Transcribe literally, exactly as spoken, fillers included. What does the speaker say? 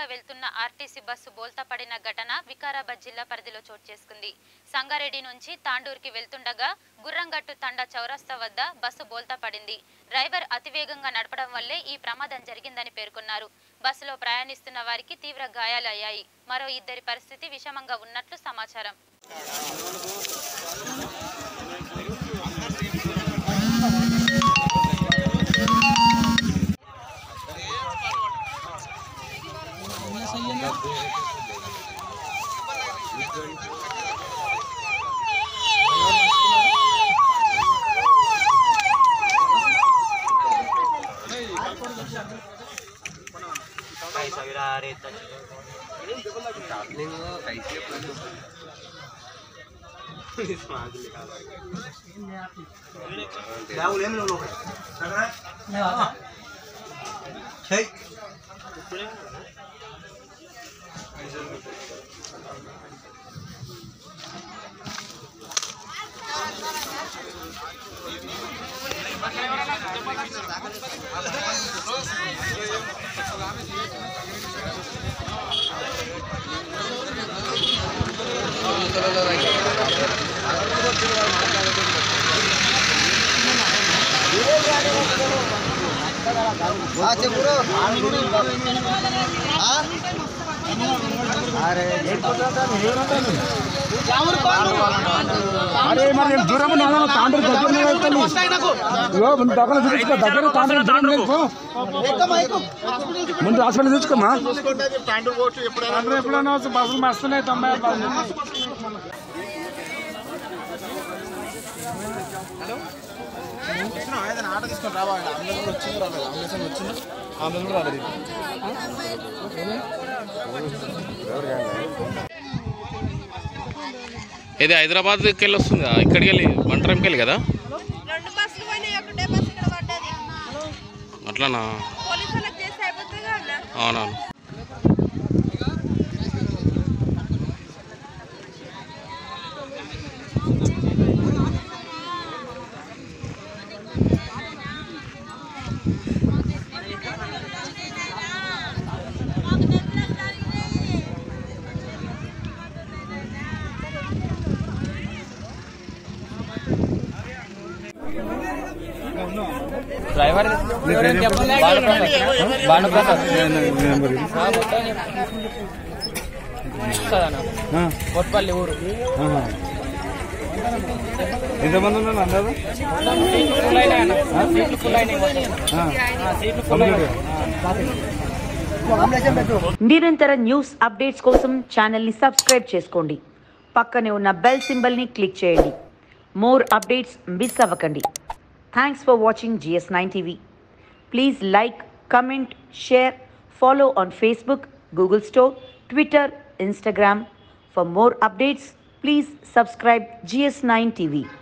వెళ్తున్న RTC bus బోల్తా పడిన ఘటన వికారాబాద్ జిల్లా పరిధిలో చోటు చేసుకుంది. సంగారెడ్డి నుంచి తాండూరుకి వెళ్తుండగా గుర్రంగట్టు తండా చౌరస్తా వద్ద బస్సు బోల్తా పడింది. డ్రైవర్ అతివేగంగా నడపడం వల్లే ఈ ప్రమాదం జరిగిందని పేర్కొన్నారు. బస్సులో ప్రయాణిస్తున్న వారికి తీవ్ర గాయాలయ్యాయి. మరో ఇద్దరి పరిస్థితి విషమంగా ఉన్నట్లు సమాచారం. अरे మరి దూరం ఉన్నాను తాండ్రు దగ్గరనే వెళ్తాను ఇగో ముందు దగ్గర చూసుకో దగ్గర తాండ్రు దూరం లేదు ముందు హాస్పిటల్ చూసుకోమా తాండ్రు పోవచ్చు ఎప్పుడైనా ఎప్పుడైనా బస్సులు మస్తున్నాయి తొంభై హలో వచ్చినా ఏదైనా ఆట తీసుకొని రావాలి అంబులెన్స్ వచ్చింది రాలేదు అంబులెన్స్ వచ్చింది అంబులెన్స్ రాలేదు ఇది హైదరాబాద్కి వెళ్ళి వస్తుంది ఇక్కడికి వెళ్ళి మంటరంకి వెళ్ళి కదా అట్లానా అవునవును ड्राइवर కొట్పల్లి ఊరు ఎంతమంది ఉన్నారు అందరూ నిరంతర న్యూస్ అప్డేట్స్ కోసం ఛానల్ ని సబ్స్క్రైబ్ చేసుకోండి. పక్కనే ఉన్న బెల్ సింబల్ ని క్లిక్ చేయండి. మోర్ అప్డేట్స్ మిస్ అవ్వకండి. Thanks for watching G S nine T V. Please like, comment, share, follow on Facebook, Google Store, Twitter, Instagram. For more updates, please subscribe G S nine T V.